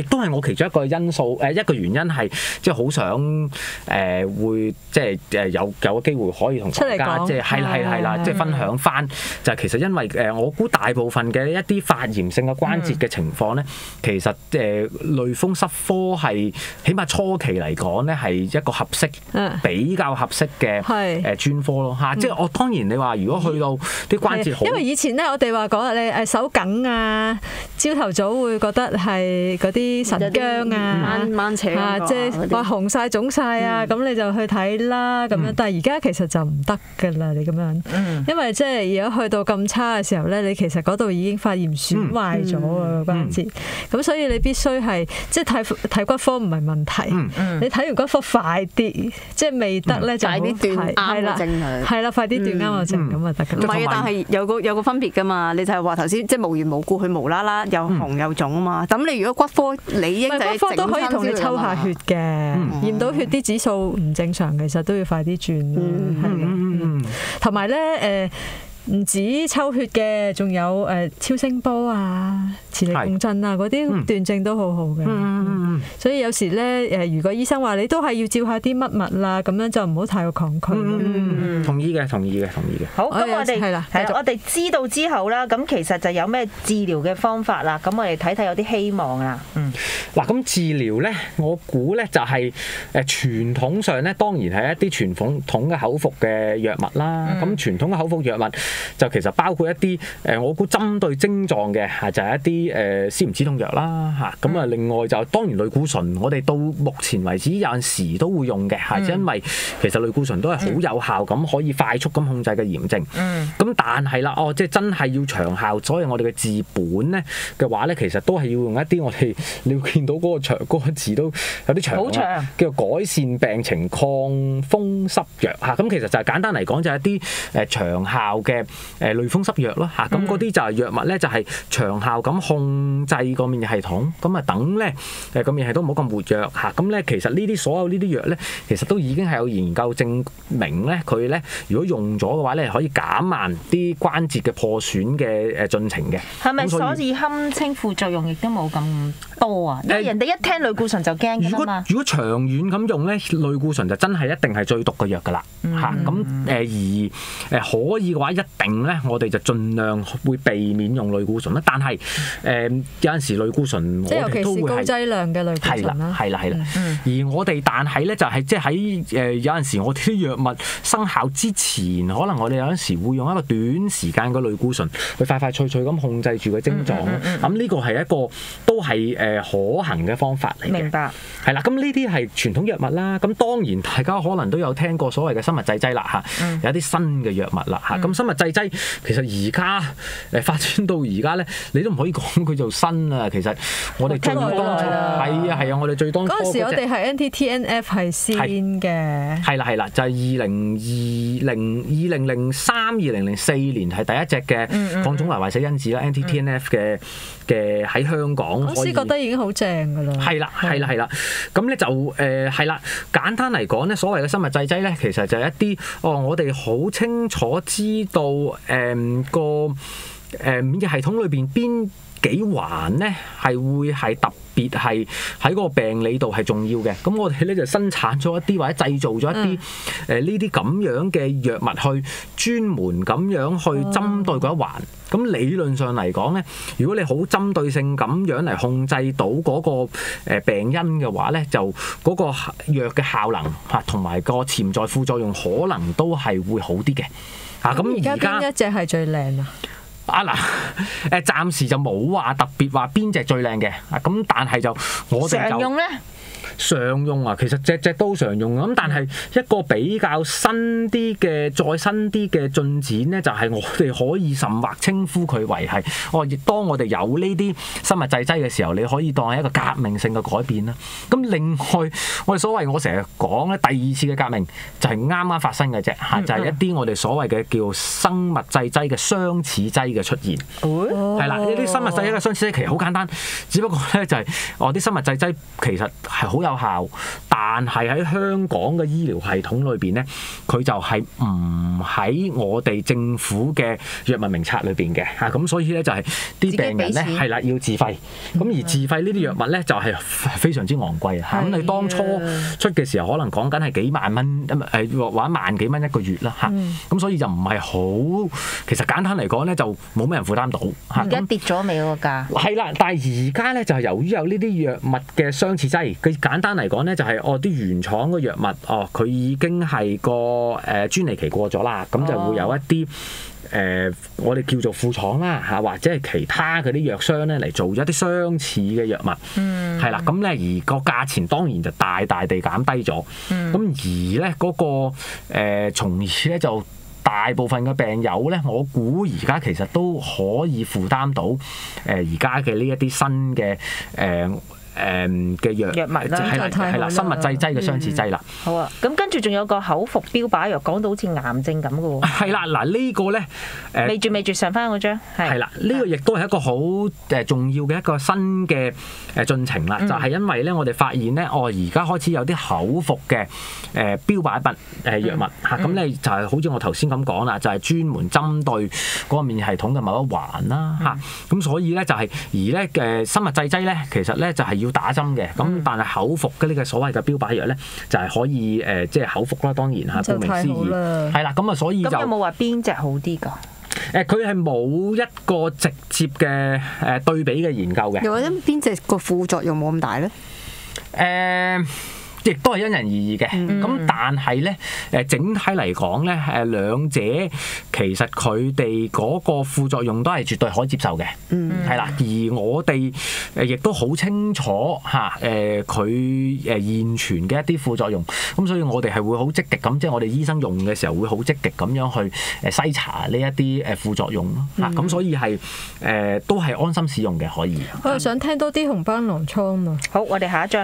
亦都係我其中一個因素一個原因係即係好想會即係有個機會可以同大家即係係啦，即係分享翻就係其實因為我估大部分嘅一啲發炎性嘅關節嘅情況咧，其實類風濕科係起碼初期嚟講咧係一個比較合適嘅專科咯嚇。即係我當然你話如果去到啲關節好， 因為以前咧我哋話講你手梗啊，朝頭早會覺得係嗰啲神經啊掹扯啊，即係話紅晒腫晒啊，咁你就去睇啦咁樣。但係而家其實就唔得㗎啦，你咁樣，因為即係如果去到咁差嘅時候咧，你其實嗰度已經發炎損壞咗啊個關節，咁所以你必須係即係睇骨科唔係問題，你睇完骨科快啲，即係未得咧就快啲斷啱個症係啦，快啲斷啱個症咁啊得㗎。 唔係，但係有個分別㗎嘛，你就係話頭先即係無緣無故佢無啦啦又紅又腫啊嘛，咁你如果骨科理應就係骨科都可以同你抽下血嘅，驗到血啲指數唔正常，其實都要快啲轉咯，係同埋咧唔止抽血嘅，仲有超聲波啊、磁力共振啊嗰啲斷症都好好嘅。所以有時咧如果醫生話你都係要照下啲乜物啦，咁樣就唔好太過抗拒。 同意嘅。 好，咁我哋係啦，我哋知道之後啦，咁其實就有咩治療嘅方法啦。咁我哋睇睇有啲希望啦。 嗱，咁治療咧，我估咧就係傳統上咧，當然係一啲傳統嘅口服嘅藥物啦。咁傳統嘅口服藥物就其實包括一啲我估針對症狀嘅就係一啲消炎止痛藥啦嚇。咁啊，另外就當然類固醇，我哋到目前為止有陣時都會用嘅嚇，因為其實類固醇都係好有效咁，可以快速咁控制嘅炎症。咁但係啦，即係真係要長效，所以我哋嘅治本咧嘅話咧，其實都係要用一啲我哋你會見到嗰個字都有啲長，好長，叫做改善病情抗風濕藥嚇。咁其實就係簡單嚟講，就係一啲長效嘅類風濕藥咯嚇。咁嗰啲就係藥物咧，就係長效咁控制個免疫系統，咁啊等咧個免疫系統唔好咁活躍嚇。咁咧其實呢啲所有呢啲藥咧，其實都已經係有研究證明咧，佢咧如果用咗嘅話咧，可以減慢啲關節嘅破損嘅進程嘅。 係咪所以堪稱副作用亦都冇咁多啊？因為人哋一聽類固醇就驚㗎嘛。 如果長遠咁用咧，類固醇就真係一定係最毒嘅藥㗎啦嚇。咁而可以嘅話，一定咧我哋就盡量會避免用類固醇啦。但係有陣時類固醇我哋都會係高劑量嘅類固醇啦。 係啦。而我哋但係咧就係即係喺有陣時我哋啲藥物生效之前，可能我哋有陣時會用一個短時間嘅類固醇去快脆咁控制住個症狀。咁呢個係一個都係可行嘅方法嚟嘅。 明白。 係啦，咁呢啲係傳統藥物啦。咁當然大家可能都有聽過所謂嘅生物製劑啦嚇，有啲新嘅藥物啦嚇。咁生物製劑其實而家發展到而家咧，你都唔可以講佢做新啊。其實我哋最當初係啊，我哋最當初嗰陣時我哋係 NTTNF 係先嘅。係啦，就係2003-2004年係第一隻嘅抗腫瘤壞死因子啦，NTTNF 嘅喺香港。 我先覺得已經好正㗎啦。係啦，咁咧就係啦。簡單嚟講咧，所謂嘅生物製劑咧，其實就係一啲我哋好清楚知道個免疫系統裏邊邊幾環咧係會係特別係喺個病理度係重要嘅。咁我哋咧就生產咗一啲或者製造咗一啲呢啲咁樣嘅藥物去專門咁樣去針對嗰一環。咁理論上嚟講咧，如果你好針對性咁樣嚟控制到嗰個病因嘅話咧，就嗰個藥嘅效能嚇同埋個潛在副作用可能都係會好啲嘅。咁而家邊一隻係最靚啊？ 暫時就冇話特別話邊隻最靚嘅。咁但係就我哋就常用咧。 常用啊，其實隻都常用咁，但係一個比較新啲嘅、再新啲嘅進展咧，就係我哋可以甚或稱呼佢為係亦當我哋有呢啲生物製劑嘅時候，你可以當係一個革命性嘅改變啦。咁另外，我成日講咧，第二次嘅革命就係啱啱發生嘅啫嚇，就係一啲我哋所謂嘅叫生物製劑嘅相似劑嘅出現。係啦，呢啲生物製劑嘅相似劑其實好簡單，只不過咧就係啲生物製劑其實係好有有效，但係喺香港嘅醫療系統裏邊咧，佢就係唔喺我哋政府嘅藥物名冊裏邊嘅嚇，咁所以咧就係啲病人咧係啦要自費，咁而自費呢啲藥物咧就係非常之昂貴嚇，咁你當初出嘅時候可能講緊係幾萬蚊或者萬幾蚊一個月啦嚇，咁所以就唔係好，其實簡單嚟講咧就冇咩人負擔到嚇。 而家跌咗未嗰個價？係啦，但係而家咧就係由於有呢啲藥物嘅相似劑，佢簡單嚟講咧就係啲原廠嘅藥物佢已經係個專利期過咗啦，咁就會有一啲我哋叫做副廠啦嚇，或者係其他嗰啲藥商咧嚟做一啲相似嘅藥物，係啦，咁咧而個價錢當然就大大地減低咗，咁而咧嗰個從而咧就大部分嘅病友咧，我估而家其實都可以負擔到而家嘅呢一啲新嘅嘅藥物啦，係啦，生物製劑嘅相似劑啦。 好啊，咁跟住仲有個口服標靶藥，講到好似癌症咁嘅喎。 係啦，嗱呢個咧未住上翻嗰張係啦，呢個亦都係一個好重要嘅一個新嘅進程啦，就係因為咧我哋發現咧，而家開始有啲口服嘅標靶物藥物嚇，咁咧就係好似我頭先咁講啦，就係專門針對嗰個免疫系統嘅某一環啦嚇，咁所以咧就係而咧嘅生物製劑咧，其實咧就係要打針嘅，咁但係口服嘅呢個所謂嘅標靶藥咧，就係可以即係口服啦，當然嚇，顧名思義係啦，咁啊所以就有冇話邊隻好啲㗎？ 佢係冇一個直接嘅對比嘅研究嘅。 又或者邊隻個副作用冇咁大咧？ 亦都係因人而異嘅，咁但係咧整體嚟講咧兩者其實佢哋嗰個副作用都係絕對可以接受嘅，係啦。而我哋亦都好清楚嚇佢現存嘅一啲副作用，咁所以我哋係會好積極咁，即係我哋醫生用嘅時候會好積極咁樣去篩查呢一啲副作用咯嚇，咁所以係都係安心使用嘅可以。 我係想聽多啲紅斑狼瘡啊！ 好，我哋下一張。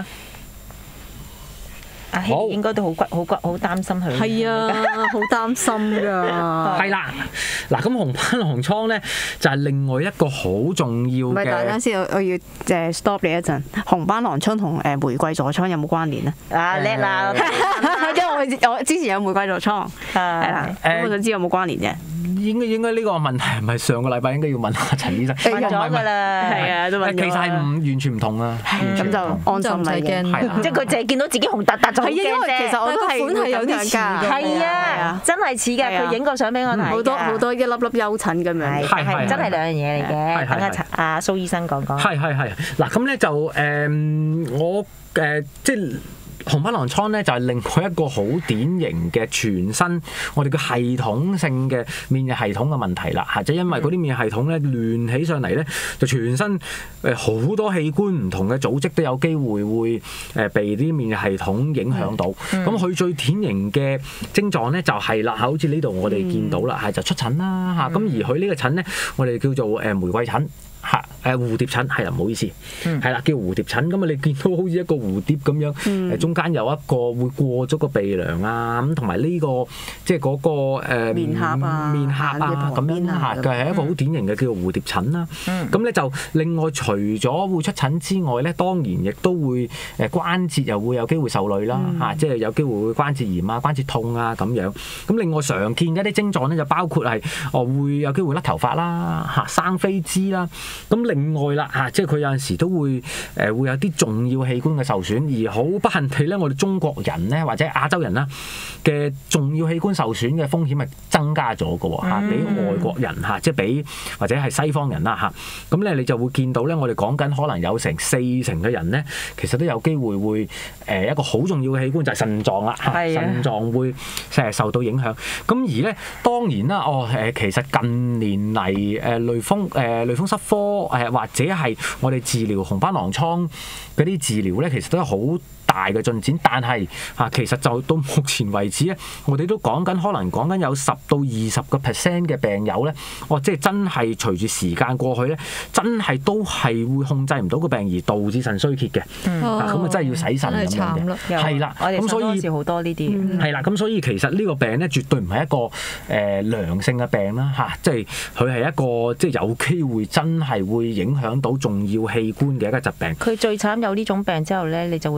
阿希應該都好擔心佢。 係啊，好擔心㗎。 係啦，嗱咁紅斑狼瘡咧就係另外一個好重要嘅。 唔係，等陣先，我要stop 你一陣。紅斑狼瘡同玫瑰痤瘡有冇關聯咧？ 啊叻啦！ 因為我之前有玫瑰痤瘡，係啦，咁我想知有冇關聯嘅。 應該呢個問題係咪上個禮拜應該要問下陳醫生？ 問咗㗎啦， 係啊，都問咗。 其實係完全唔同啊， 咁就安心啦， 即係佢淨係見到自己紅突突就好驚啫。 其實我都係款係有啲似㗎， 係啊，真係似㗎。佢影個相俾我睇， 好多一粒粒丘疹咁樣， 係真係兩樣嘢嚟嘅。等阿蘇醫生講講。 係嗱咁咧就我即係。紅斑狼瘡咧就係另外一個好典型嘅全身我哋嘅系統性嘅免疫系統嘅問題啦嚇，即係因為嗰啲免疫系統咧亂起上嚟咧，就全身好多器官唔同嘅組織都有機會會被啲免疫系統影響到。咁佢最典型嘅症狀咧就係啦，好似呢度我哋見到啦，係就出疹啦嚇。咁而佢呢個疹咧，我哋叫做玫瑰疹。蝴蝶疹係啦，唔好意思，係啦，叫蝴蝶疹。咁啊，你見到好似一個蝴蝶咁樣，中間有一個會過咗個鼻梁啊，咁同埋呢個即係嗰個面頰啊咁樣嚇，佢係一個好典型嘅叫做蝴蝶疹啦。咁咧就另外除咗會出疹之外咧，當然亦都會關節又會有機會受累啦嚇，即係有機會會關節炎啊、關節痛啊咁樣。咁另外常見嘅一啲症狀咧就包括係會有機會甩頭髮啦嚇、生飛滋啦。咁另外啦嚇，即係佢有陣時都會會有啲重要器官嘅受損，而好不幸地咧，我哋中國人咧或者亞洲人啦嘅重要器官受損嘅風險係增加咗嘅喎嚇，比外國人嚇，即係比或者係西方人啦嚇。咁咧你就會見到咧，我哋講緊可能有成40%嘅人咧，其實都有機會會一個好重要嘅器官就係腎臟啦嚇，腎臟會受到影響。咁而咧當然啦，其實近年嚟類風濕科或者係我哋治療紅斑狼瘡嗰啲治療咧，其實都係好大嘅進展，但係其實就到目前為止咧，我哋都可能講緊有10到20% 嘅病友咧，即係真係隨住時間過去咧，真係都係會控制唔到個病而導致腎衰竭嘅。咁啊真係要洗腎咁樣嘅。係啦，咁所以好多呢啲。 係啦，咁所以其實呢個病咧絕對唔係一個良性嘅病啦嚇，即係佢係一個即係有機會真係會影響到重要器官嘅一個疾病。 佢最慘有呢種病之後咧，你就會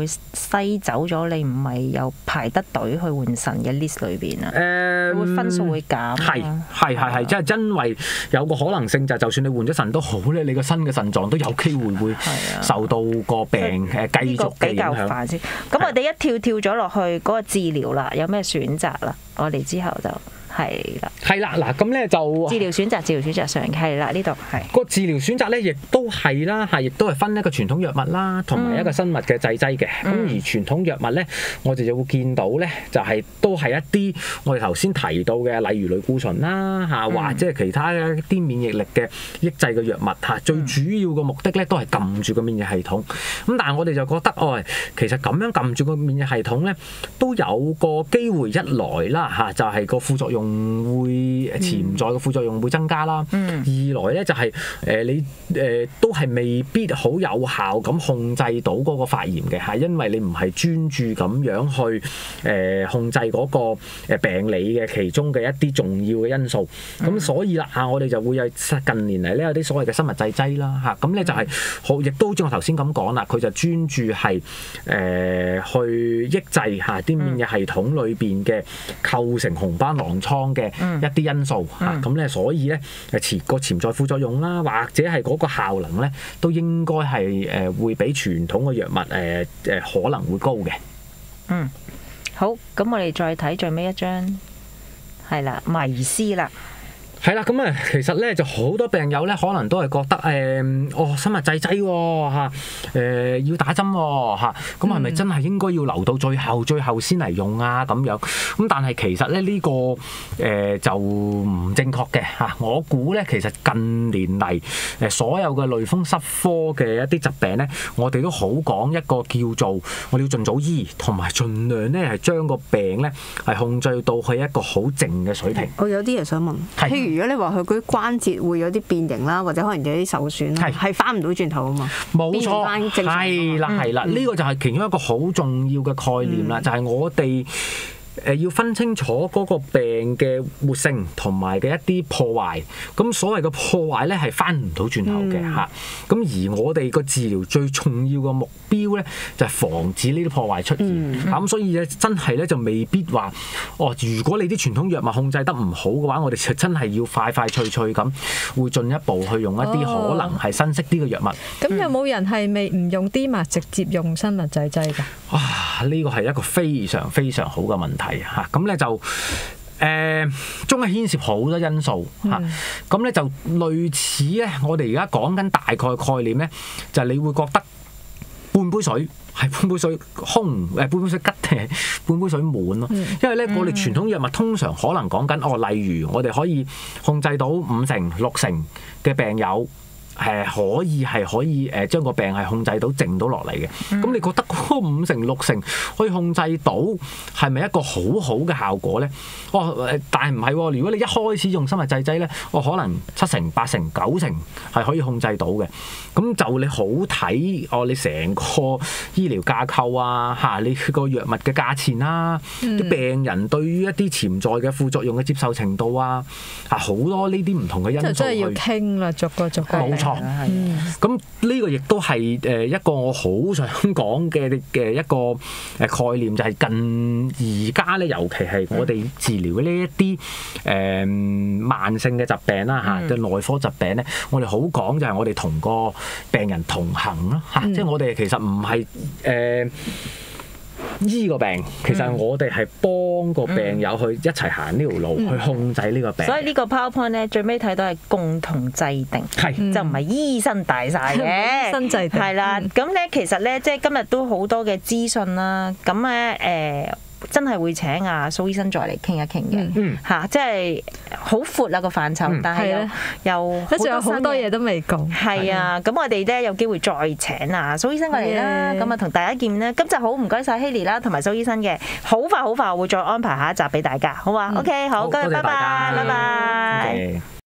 篩走咗，你唔係有排得隊去換腎嘅 list 裏邊啊？會分數會減。 係，即係因為有個可能性就係，就算你換咗腎都好咧，你個新嘅腎臟都有機會受到個病繼續嘅影響。比較煩先。咁我哋一跳咗落去嗰個治療啦，有咩選擇啦？我哋之後就。係啦，嗱咁咧就治療選擇上係啦，呢度係個治療選擇咧，亦都係啦，亦都係分一個傳統藥物啦，同埋一個生物嘅製劑嘅。咁而傳統藥物咧，我哋就會見到咧，就係都係一啲我哋頭先提到嘅，例如類固醇啦或者係其他一啲免疫力嘅抑制嘅藥物最主要嘅目的咧，都係撳住個免疫系統。咁但係我哋就覺得，其實咁樣撳住個免疫系統咧，都有個機會一來啦就係個副作用會潛在嘅副作用會增加啦。二來咧就係你都係未必好有效咁控制到嗰個發炎嘅，因為你唔係專注咁樣去控制嗰個病理嘅其中嘅一啲重要嘅因素。咁所以啦我哋就會有近年嚟咧有啲所謂嘅生物製劑啦咁咧就係好，亦都好似我頭先咁講啦，佢就專注係去抑制啲免疫系統裏邊嘅構成紅斑狼瘡嘅一啲因素咁咧，所以咧個潛在副作用啦，或者係嗰個效能咧，都應該係會比傳統嘅藥物可能會高嘅。 好，咁我哋再睇最尾一張，係啦，迷思啦。 係啦，咁其實咧就好多病友咧，可能都係覺得生物製劑要打針咁係咪真係應該要留到最後先嚟用啊？咁樣咁，但係其實咧呢個就唔正確嘅我估咧，其實近年嚟所有嘅類風濕科嘅一啲疾病咧，我哋都好講一個叫做我哋要盡早醫，同埋盡量咧係將個病咧係控制到去一個好靜嘅水平。 我有啲嘢想問，如果你話佢嗰啲關節會有啲變形啦，或者可能有啲受損啦，係翻唔到轉頭啊嘛。冇錯， 係啦，呢個就係其中一個好重要嘅概念啦，就係我哋要分清楚嗰個病嘅活性同埋嘅一啲破壞。咁所謂嘅破壞咧係翻唔到轉頭嘅咁而我哋個治療最重要嘅目標咧就係防止呢啲破壞出現。咁所以咧真係咧就未必話如果你啲傳統藥物控制得唔好嘅話，我哋就真係要快脆咁會進一步去用一啲可能係新式啲嘅藥物。 咁有冇人係未唔用 DMARD 直接用生物製劑㗎？ 呢個係一個非常非常好嘅問題咁咧就中間牽涉好多因素咁咧就類似咧，我哋而家講緊大概概念咧，就係你會覺得半杯水係半杯水空，半杯水吉定半杯水滿咯。因為咧我哋傳統藥物通常可能講緊例如我哋可以控制到5成6成嘅病友。可以將個病係控制到靜到落嚟嘅。咁你覺得嗰5成6成可以控制到係咪一個好好嘅效果咧？但係唔係喎。如果你一開始用生物製劑咧，可能7成8成9成係可以控制到嘅。咁就你好睇你成個醫療架構你個藥物嘅價錢啦，啲病人對於一啲潛在嘅副作用嘅接受程度好多呢啲唔同嘅因素去。 真係要傾啦，逐個。 冇錯。咁呢個亦都係一個我好想講嘅一個概念，就係近而家咧，尤其係我哋治療呢一啲慢性嘅疾病啦嘅內科疾病咧，我哋好講就係我哋同個病人同行咯即係我哋其實唔係醫個病，其實我哋係幫個病友去一齊行呢條路去控制呢個病。 所以呢個 PowerPoint 咧，最尾睇到係共同制定，就唔係醫生大晒嘅。醫生制定係啦，咁咧其實咧，即係今日都好多嘅資訊啦。咁咧真係會請蘇醫生再嚟傾一傾嘅即係好闊啦個範疇，但係又仲有好多嘢都未講。 係啊，咁我哋咧有機會再請蘇醫生過嚟啦，咁同大家見面咧。咁就好唔該晒 Hailey 啦，同埋蘇醫生嘅，好快我會再安排下一集俾大家，好嘛？OK， 好，今日拜拜，拜拜。